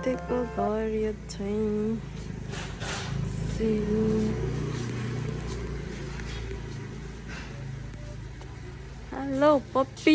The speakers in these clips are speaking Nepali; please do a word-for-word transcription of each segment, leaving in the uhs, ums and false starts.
अग्नेसेको घर यो चाहिँ हेलो पप्पी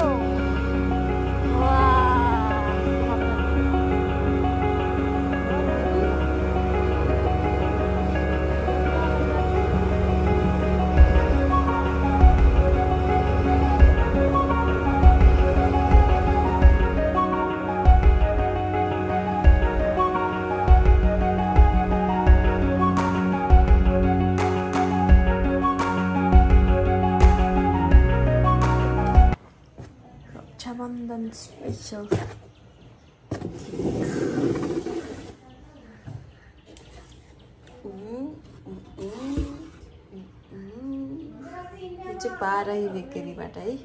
Rakshabandhan Special यो चाहिँ बाह्रै बेकरीबाट है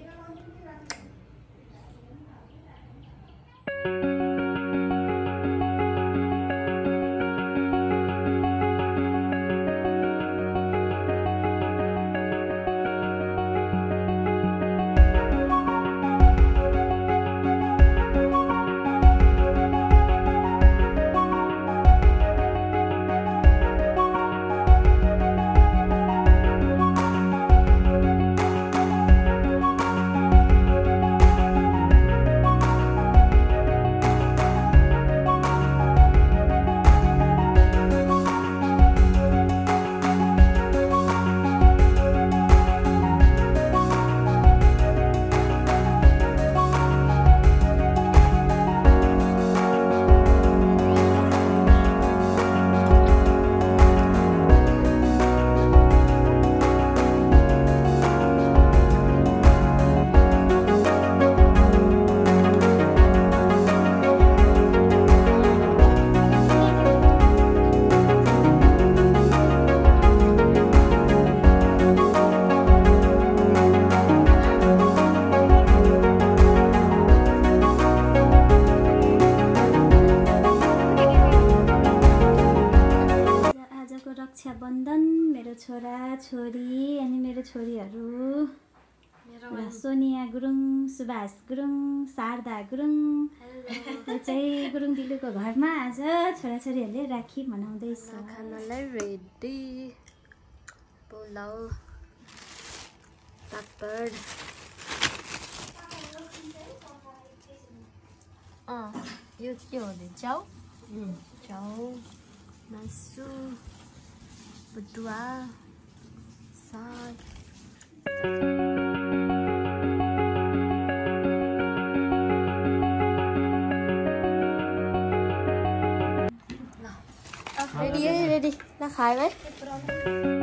रक्षाबन्धन मेरो छोरा छोरी अनि मेरो छोरीहरू सोनिया गुरुङ सुभाष गुरुङ शारदा गुरुङ चाहिँ गुरुङ दिलुको घरमा आज छोराछोरीहरूले राखी मनाउँदैछ खानालाई रेडी पुलाउ पापड अँ यो के हो भने चाउ चाउ मासु बटुवा साग रेडी है रेडी ना खाए भाई